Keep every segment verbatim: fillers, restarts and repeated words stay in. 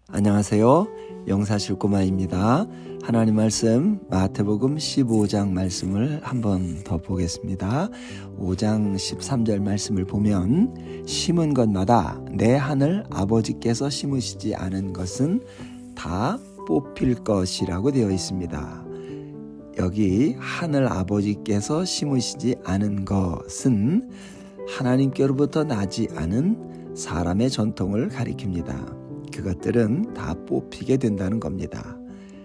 안녕하세요. 영사실 꼬마입니다. 하나님 말씀 마태복음 십오 장 말씀을 한번 더 보겠습니다. 오 장 십삼 절 말씀을 보면 심은 것마다 내 하늘 아버지께서 심으시지 않은 것은 다 뽑힐 것이라고 되어 있습니다. 여기 하늘 아버지께서 심으시지 않은 것은 하나님께로부터 나지 않은 사람의 전통을 가리킵니다. 그것들은 다 뽑히게 된다는 겁니다.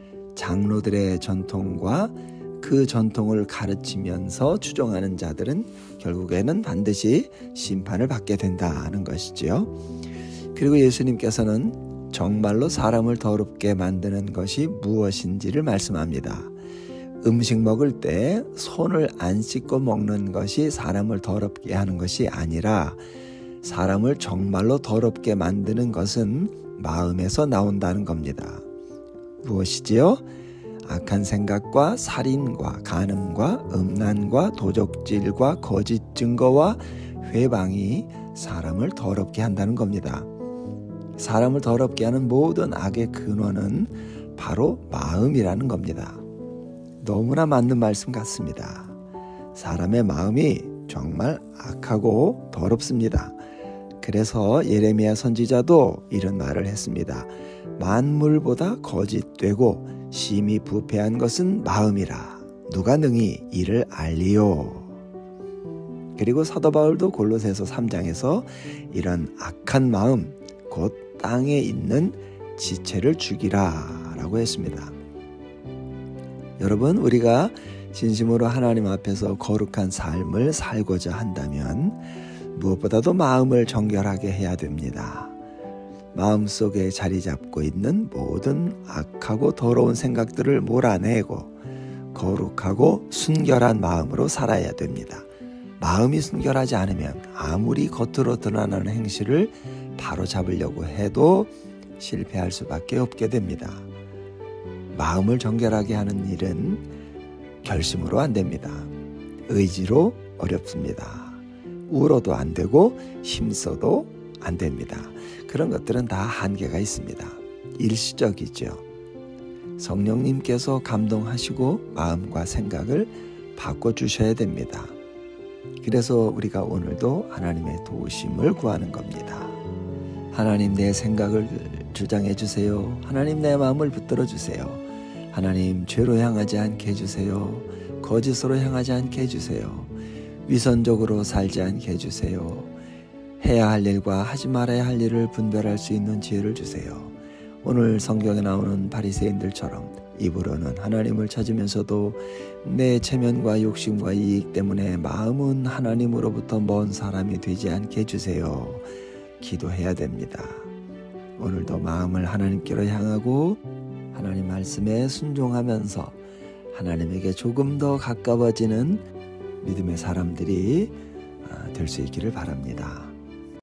장로들의 전통과 그 전통을 가르치면서 추종하는 자들은 결국에는 반드시 심판을 받게 된다는 것이지요. 그리고 예수님께서는 정말로 사람을 더럽게 만드는 것이 무엇인지를 말씀합니다. 음식 먹을 때 손을 안 씻고 먹는 것이 사람을 더럽게 하는 것이 아니라 사람을 정말로 더럽게 만드는 것은 마음에서 나온다는 겁니다. 무엇이지요? 악한 생각과 살인과 간음과 음란과 도적질과 거짓 증거와 회방이 사람을 더럽게 한다는 겁니다. 사람을 더럽게 하는 모든 악의 근원은 바로 마음이라는 겁니다. 너무나 맞는 말씀 같습니다. 사람의 마음이 정말 악하고 더럽습니다. 그래서 예레미야 선지자도 이런 말을 했습니다. 만물보다 거짓되고 심히 부패한 것은 마음이라 누가 능히 이를 알리요. 그리고 사도 바울도 골로새서 삼 장에서 이런 악한 마음 곧 땅에 있는 지체를 죽이라 라고 했습니다. 여러분, 우리가 진심으로 하나님 앞에서 거룩한 삶을 살고자 한다면 무엇보다도 마음을 정결하게 해야 됩니다. 마음속에 자리 잡고 있는 모든 악하고 더러운 생각들을 몰아내고 거룩하고 순결한 마음으로 살아야 됩니다. 마음이 순결하지 않으면 아무리 겉으로 드러나는 행실을 바로잡으려고 해도 실패할 수밖에 없게 됩니다. 마음을 정결하게 하는 일은 결심으로 안 됩니다. 의지로 어렵습니다. 울어도 안 되고 힘써도 안 됩니다. 그런 것들은 다 한계가 있습니다. 일시적이죠. 성령님께서 감동하시고 마음과 생각을 바꿔주셔야 됩니다. 그래서 우리가 오늘도 하나님의 도우심을 구하는 겁니다. 하나님, 내 생각을 주장해 주세요. 하나님, 내 마음을 붙들어 주세요. 하나님, 죄로 향하지 않게 해주세요. 거짓으로 향하지 않게 해주세요. 위선적으로 살지 않게 해주세요. 해야 할 일과 하지 말아야 할 일을 분별할 수 있는 지혜를 주세요. 오늘 성경에 나오는 바리새인들처럼 입으로는 하나님을 찾으면서도 내 체면과 욕심과 이익 때문에 마음은 하나님으로부터 먼 사람이 되지 않게 해주세요. 기도해야 됩니다. 오늘도 마음을 하나님께로 향하고 하나님 말씀에 순종하면서 하나님에게 조금 더 가까워지는 믿음의 사람들이 될 수 있기를 바랍니다.